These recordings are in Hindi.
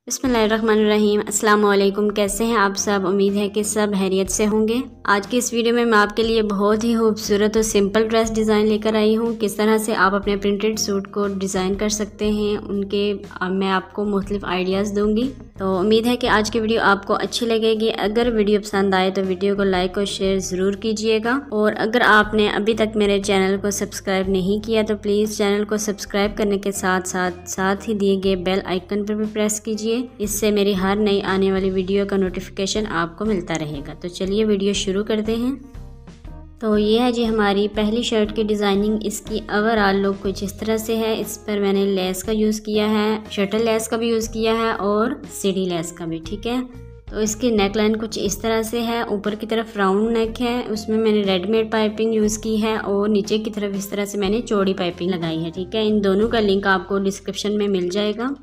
बिस्मिल्लाहिर्रहमानिर्रहीम। अस्सलाम वालेकुम। कैसे हैं आप सब? उम्मीद है कि सब खैरियत से होंगे। आज की इस वीडियो में मैं आपके लिए बहुत ही खूबसूरत और सिंपल ड्रेस डिज़ाइन लेकर आई हूँ। किस तरह से आप अपने प्रिंटेड सूट को डिज़ाइन कर सकते हैं उनके मैं आपको मुख्तलिफ आइडियाज़ दूँगी। तो उम्मीद है कि आज की वीडियो आपको अच्छी लगेगी। अगर वीडियो पसंद आए तो वीडियो को लाइक और शेयर ज़रूर कीजिएगा, और अगर आपने अभी तक मेरे चैनल को सब्सक्राइब नहीं किया तो प्लीज़ चैनल को सब्सक्राइब करने के साथ ही दिए गए बेल आइकन पर भी प्रेस कीजिए। इससे मेरी हर नई आने वाली वीडियो का नोटिफिकेशन आपको मिलता रहेगा। तो चलिए वीडियो शुरू करते हैं। तो ये है जी हमारी पहली शर्ट की डिज़ाइनिंग। इसकी ओवरऑल लुक कुछ इस तरह से है। इस पर मैंने लेस का यूज़ किया है, शटल लेस का भी यूज़ किया है और सीढ़ी लेस का भी, ठीक है। तो इसकी नेक लाइन कुछ इस तरह से है। ऊपर की तरफ राउंड नेक है, उसमें मैंने रेडीमेड पाइपिंग यूज़ की है, और नीचे की तरफ इस तरह से मैंने चौड़ी पाइपिंग लगाई है, ठीक है। इन दोनों का लिंक आपको डिस्क्रिप्शन में मिल जाएगा।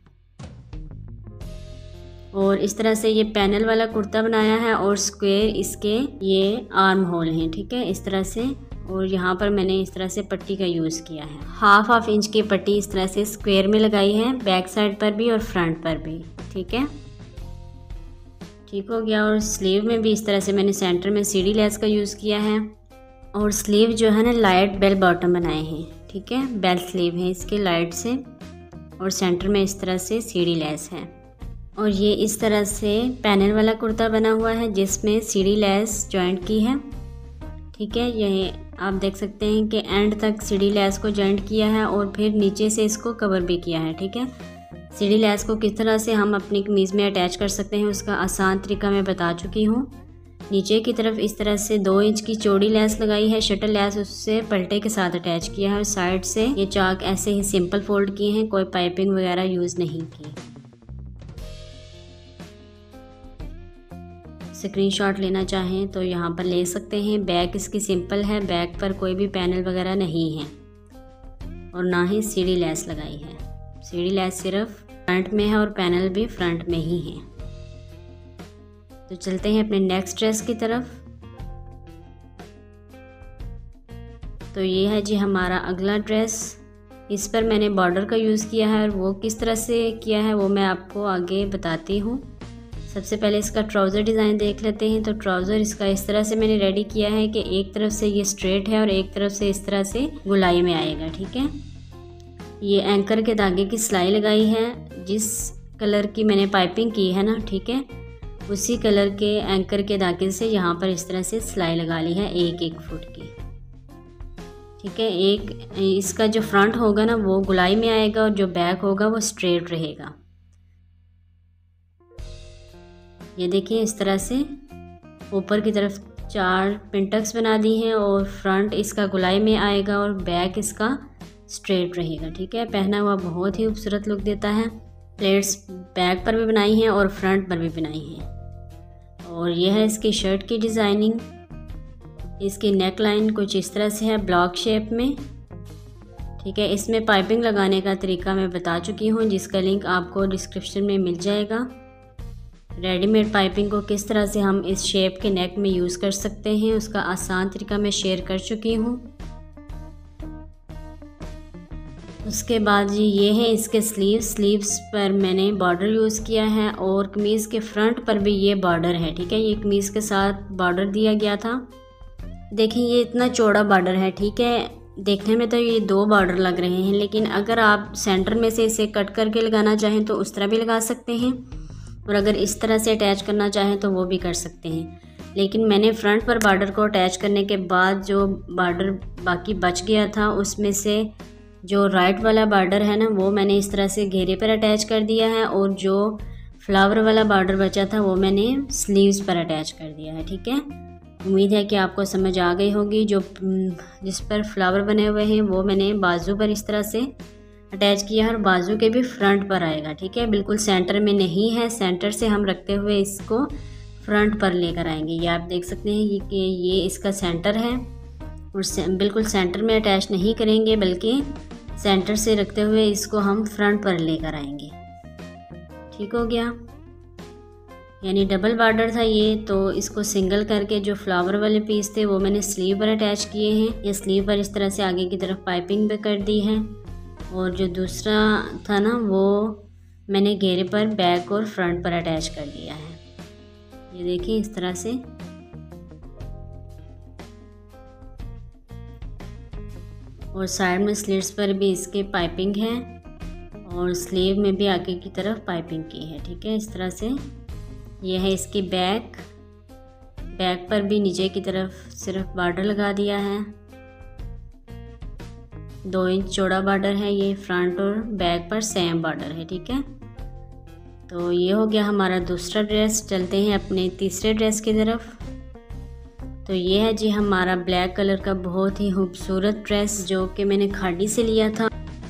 और इस तरह से ये पैनल वाला कुर्ता बनाया है, और स्क्वायर इसके ये आर्म होल हैं, ठीक है, इस तरह से। और यहाँ पर मैंने इस तरह से पट्टी का यूज़ किया है। हाफ इंच की पट्टी इस तरह से स्क्वायर में लगाई है, बैक साइड पर भी और फ्रंट पर भी, ठीक है, ठीक हो गया। और स्लीव में भी इस तरह से मैंने सेंटर में सीढ़ी लेस का यूज़ किया है, और स्लीव जो है ना लाइट बेल बॉटम बनाए हैं, ठीक है, बेल स्लीव है इसके लाइट से, और सेंटर में इस तरह से सीढ़ी लेस है। और ये इस तरह से पैनल वाला कुर्ता बना हुआ है जिसमें सीढ़ी लेस जॉइंट की है, ठीक है। ये आप देख सकते हैं कि एंड तक सीढ़ी लेस को जॉइंट किया है, और फिर नीचे से इसको कवर भी किया है, ठीक है। सीढ़ी लेस को किस तरह से हम अपनी कमीज़ में अटैच कर सकते हैं उसका आसान तरीका मैं बता चुकी हूँ। नीचे की तरफ इस तरह से 2 इंच की चौड़ी लेस लगाई है, शटल लेस, उससे पलटे के साथ अटैच किया है, और साइड से ये चाक ऐसे ही सिंपल फोल्ड किए हैं, कोई पाइपिंग वगैरह यूज़ नहीं की। स्क्रीनशॉट लेना चाहें तो यहाँ पर ले सकते हैं। बैक इसकी सिंपल है, बैक पर कोई भी पैनल वगैरह नहीं है, और ना ही सीढ़ी लेस लगाई है। सीढ़ी लेस सिर्फ फ्रंट में है और पैनल भी फ्रंट में ही है। तो चलते हैं अपने नेक्स्ट ड्रेस की तरफ। तो ये है जी हमारा अगला ड्रेस। इस पर मैंने बॉर्डर का यूज़ किया है, और वो किस तरह से किया है वो मैं आपको आगे बताती हूँ। सबसे पहले इसका ट्राउज़र डिज़ाइन देख लेते हैं। तो ट्राउज़र इसका इस तरह से मैंने रेडी किया है कि एक तरफ से ये स्ट्रेट है और एक तरफ से इस तरह से गुलाई में आएगा, ठीक है। ये एंकर के धागे की सिलाई लगाई है, जिस कलर की मैंने पाइपिंग की है ना, ठीक है, उसी कलर के एंकर के धागे से यहाँ पर इस तरह से सिलाई लगा ली है 1-1 फुट की, ठीक है। एक इसका जो फ्रंट होगा ना वो गुलाई में आएगा, और जो बैक होगा वो स्ट्रेट रहेगा। ये देखिए इस तरह से ऊपर की तरफ 4 पिंटक्स बना दी हैं, और फ्रंट इसका गुलाई में आएगा और बैक इसका स्ट्रेट रहेगा, ठीक है। पहना हुआ बहुत ही खूबसूरत लुक देता है। प्लेट्स बैक पर भी बनाई हैं और फ्रंट पर भी बनाई हैं। और यह है इसकी शर्ट की डिज़ाइनिंग। इसकी नेक लाइन कुछ इस तरह से है, ब्लॉक शेप में, ठीक है। इसमें पाइपिंग लगाने का तरीका मैं बता चुकी हूँ, जिसका लिंक आपको डिस्क्रिप्शन में मिल जाएगा। रेडीमेड पाइपिंग को किस तरह से हम इस शेप के नेक में यूज़ कर सकते हैं उसका आसान तरीका मैं शेयर कर चुकी हूँ। उसके बाद जी ये है इसके स्लीव्स पर मैंने बॉर्डर यूज़ किया है, और कमीज़ के फ्रंट पर भी ये बॉर्डर है, ठीक है। ये कमीज़ के साथ बॉर्डर दिया गया था। देखिए ये इतना चौड़ा बॉर्डर है, ठीक है। देखने में तो ये 2 बॉर्डर लग रहे हैं, लेकिन अगर आप सेंटर में से इसे कट करके लगाना चाहें तो उस तरह भी लगा सकते हैं, और अगर इस तरह से अटैच करना चाहें तो वो भी कर सकते हैं। लेकिन मैंने फ्रंट पर बॉर्डर को अटैच करने के बाद जो बॉर्डर बाकी बच गया था उसमें से जो राइट वाला बॉर्डर है ना वो मैंने इस तरह से घेरे पर अटैच कर दिया है, और जो फ्लावर वाला बॉर्डर बचा था वो मैंने स्लीव्स पर अटैच कर दिया है, ठीक है। उम्मीद है कि आपको समझ आ गई होगी। जो जिस पर फ्लावर बने हुए हैं वो मैंने बाजू पर इस तरह से अटैच किया है, और बाजू के भी फ्रंट पर आएगा, ठीक है। बिल्कुल सेंटर में नहीं है, सेंटर से हम रखते हुए इसको फ्रंट पर लेकर आएंगे। ये आप देख सकते हैं कि ये इसका सेंटर है, और बिल्कुल सेंटर में अटैच नहीं करेंगे, बल्कि सेंटर से रखते हुए इसको हम फ्रंट पर लेकर आएंगे, ठीक हो गया। यानी डबल बॉर्डर था ये, तो इसको सिंगल करके जो फ्लावर वाले पीस थे वो मैंने स्लीव पर अटैच किए हैं। ये स्लीव पर इस तरह से आगे की तरफ पाइपिंग भी कर दी है, और जो दूसरा था ना वो मैंने घेरे पर बैक और फ्रंट पर अटैच कर दिया है। ये देखिए इस तरह से। और साइड में स्लिट्स पर भी इसके पाइपिंग है और स्लीव में भी आगे की तरफ पाइपिंग की है। ठीक है, इस तरह से। ये है इसकी बैक पर भी नीचे की तरफ सिर्फ बॉर्डर लगा दिया है। 2 इंच चौड़ा बॉर्डर है ये। फ्रंट और बैक पर सेम बॉर्डर है। ठीक है, तो ये हो गया हमारा दूसरा ड्रेस। चलते हैं अपने तीसरे ड्रेस की तरफ। तो ये है जी हमारा ब्लैक कलर का बहुत ही खूबसूरत ड्रेस जो कि मैंने खाड़ी से लिया था।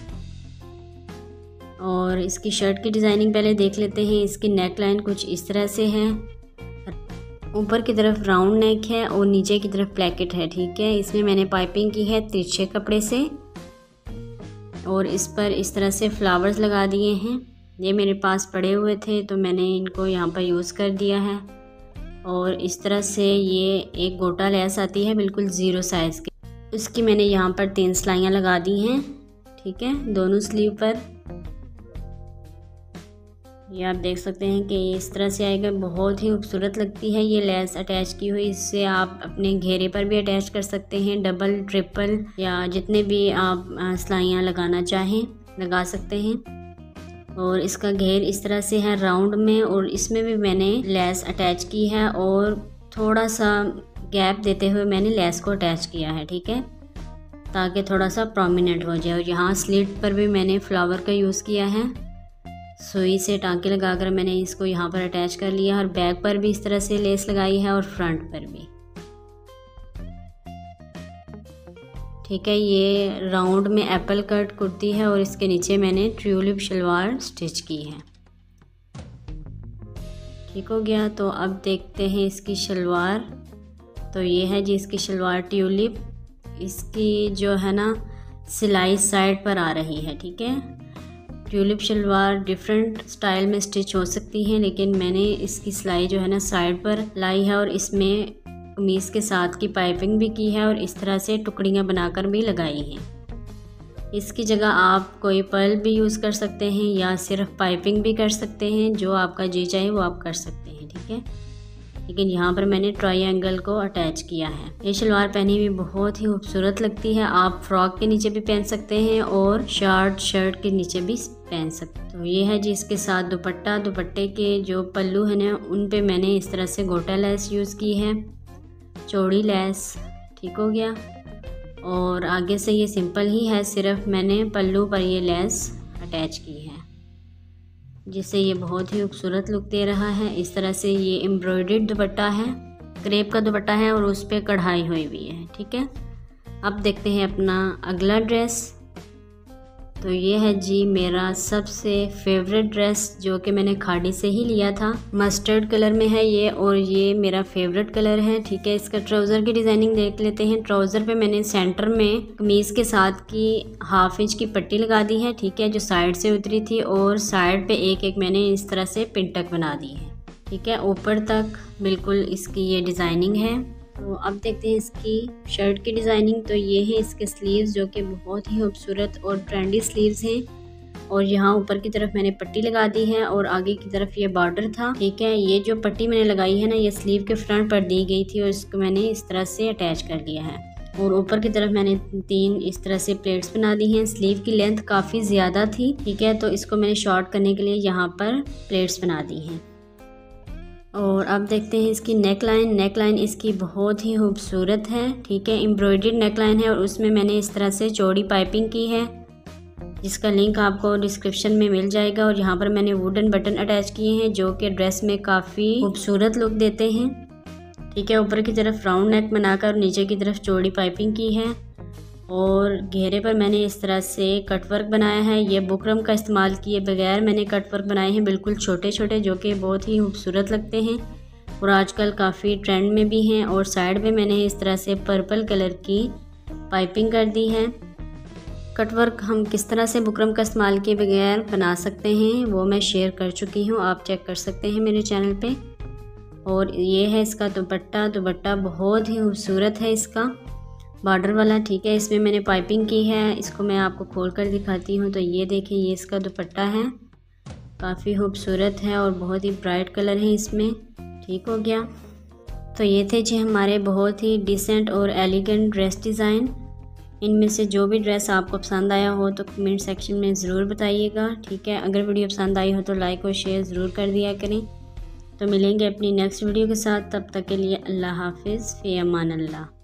और इसकी शर्ट की डिज़ाइनिंग पहले देख लेते हैं। इसकी नेक लाइन कुछ इस तरह से है। ऊपर की तरफ राउंड नेक है और नीचे की तरफ प्लेकेट है। ठीक है, इसमें मैंने पाइपिंग की है तिरछे कपड़े से और इस पर इस तरह से फ्लावर्स लगा दिए हैं। ये मेरे पास पड़े हुए थे तो मैंने इनको यहाँ पर यूज़ कर दिया है। और इस तरह से ये एक गोटा लेस आती है बिल्कुल 0 साइज़ की, उसकी मैंने यहाँ पर 3 सिलाइयाँ लगा दी हैं। ठीक है, दोनों स्लीव पर। ये आप देख सकते हैं कि इस तरह से आएगा। बहुत ही खूबसूरत लगती है ये लेस अटैच की हुई। इससे आप अपने घेरे पर भी अटैच कर सकते हैं, डबल ट्रिपल या जितने भी आप सिलाइयाँ लगाना चाहें लगा सकते हैं। और इसका घेर इस तरह से है राउंड में और इसमें भी मैंने लेस अटैच की है और थोड़ा सा गैप देते हुए मैंने लेस को अटैच किया है। ठीक है, ताकि थोड़ा सा प्रोमिनेंट हो जाए। और यहाँ स्लिट पर भी मैंने फ्लावर का यूज़ किया है। सुई से टांके लगाकर मैंने इसको यहाँ पर अटैच कर लिया और बैक पर भी इस तरह से लेस लगाई है और फ्रंट पर भी। ठीक है, ये राउंड में एप्पल कट कुर्ती है और इसके नीचे मैंने ट्यूलिप शलवार स्टिच की है। ठीक हो गया, तो अब देखते हैं इसकी शलवार। तो ये है जी इसकी शलवार ट्यूलिप। इसकी जो है ना सिलाई साइड पर आ रही है। ठीक है, ट्यूलिप शलवार डिफरेंट स्टाइल में स्टिच हो सकती हैं, लेकिन मैंने इसकी सिलाई जो है ना साइड पर लाई है और इसमें कमीज़ के साथ की पाइपिंग भी की है और इस तरह से टुकड़ियाँ बनाकर भी लगाई हैं। इसकी जगह आप कोई पर्ल भी यूज़ कर सकते हैं या सिर्फ पाइपिंग भी कर सकते हैं, जो आपका जी चाहे वो आप कर सकते हैं। ठीक है, लेकिन यहाँ पर मैंने ट्रायंगल को अटैच किया है। ये शलवार पहनी हुई बहुत ही खूबसूरत लगती है। आप फ्रॉक के नीचे भी पहन सकते हैं और शर्ट के नीचे भी पहन सकते हैं। तो ये है जी इसके साथ दुपट्टा। दुपट्टे के जो पल्लू है ना उन पे मैंने इस तरह से गोटा लेस यूज़ की है, चौड़ी लेस। ठीक हो गया, और आगे से ये सिंपल ही है, सिर्फ मैंने पल्लू पर ये लेस अटैच की है जिससे ये बहुत ही खूबसूरत लुक दे रहा है। इस तरह से ये एम्ब्रॉयडर्ड दुपट्टा है, क्रेप का दुपट्टा है और उस पर कढ़ाई हुई हुई है। ठीक है, अब देखते हैं अपना अगला ड्रेस। तो ये है जी मेरा सबसे फेवरेट ड्रेस जो कि मैंने खाड़ी से ही लिया था। मस्टर्ड कलर में है ये और ये मेरा फेवरेट कलर है। ठीक है, इसका ट्राउज़र की डिज़ाइनिंग देख लेते हैं। ट्राउज़र पे मैंने सेंटर में कमीज़ के साथ की 1/2 इंच की पट्टी लगा दी है। ठीक है, जो साइड से उतरी थी और साइड पे एक एक मैंने इस तरह से पिंटक बना दी है। ठीक है, ऊपर तक बिल्कुल इसकी ये डिज़ाइनिंग है। तो अब देखते हैं इसकी शर्ट की डिज़ाइनिंग। तो ये है इसके स्लीव्स जो कि बहुत ही खूबसूरत और ट्रेंडी स्लीव्स हैं और यहाँ ऊपर की तरफ मैंने पट्टी लगा दी है और आगे की तरफ ये बॉर्डर था। ठीक है, ये जो पट्टी मैंने लगाई है ना ये स्लीव के फ्रंट पर दी गई थी और इसको मैंने इस तरह से अटैच कर लिया है और ऊपर की तरफ मैंने 3 इस तरह से प्लेट्स बना दी हैं। स्लीव की लेंथ काफ़ी ज़्यादा थी। ठीक है, तो इसको मैंने शॉर्ट करने के लिए यहाँ पर प्लेट्स बना दी हैं। और अब देखते हैं इसकी नेक लाइन। नेक लाइन इसकी बहुत ही खूबसूरत है। ठीक है, एम्ब्रॉयडर्ड नेक लाइन है और उसमें मैंने इस तरह से चौड़ी पाइपिंग की है जिसका लिंक आपको डिस्क्रिप्शन में मिल जाएगा। और यहाँ पर मैंने वुडन बटन अटैच किए हैं जो कि ड्रेस में काफ़ी खूबसूरत लुक देते हैं। ठीक है, ऊपर की तरफ राउंड नेक बनाकर नीचे की तरफ चौड़ी पाइपिंग की है और घेरे पर मैंने इस तरह से कटवर्क बनाया है। ये बुकरम का इस्तेमाल किए बगैर मैंने कटवर्क बनाए हैं, बिल्कुल छोटे छोटे, जो कि बहुत ही खूबसूरत लगते हैं और आजकल काफ़ी ट्रेंड में भी हैं। और साइड में मैंने इस तरह से पर्पल कलर की पाइपिंग कर दी है। कटवर्क हम किस तरह से बुकरम का इस्तेमाल किए बगैर बना सकते हैं वो मैं शेयर कर चुकी हूँ, आप चेक कर सकते हैं मेरे चैनल पे। और ये है इसका दुपट्टा। दुपट्टा बहुत ही खूबसूरत है इसका, बॉर्डर वाला। ठीक है, इसमें मैंने पाइपिंग की है, इसको मैं आपको खोल कर दिखाती हूँ। तो ये देखिए, ये इसका दुपट्टा है काफ़ी खूबसूरत है और बहुत ही ब्राइट कलर है इसमें। ठीक हो गया। तो ये थे जी हमारे बहुत ही डिसेंट और एलिगेंट ड्रेस डिज़ाइन। इनमें से जो भी ड्रेस आपको पसंद आया हो तो कमेंट सेक्शन में ज़रूर बताइएगा। ठीक है, अगर वीडियो पसंद आई हो तो लाइक और शेयर ज़रूर कर दिया करें। तो मिलेंगे अपनी नेक्स्ट वीडियो के साथ, तब तक के लिए अल्लाह हाफिज़, फ़ी अमान अल्लाह।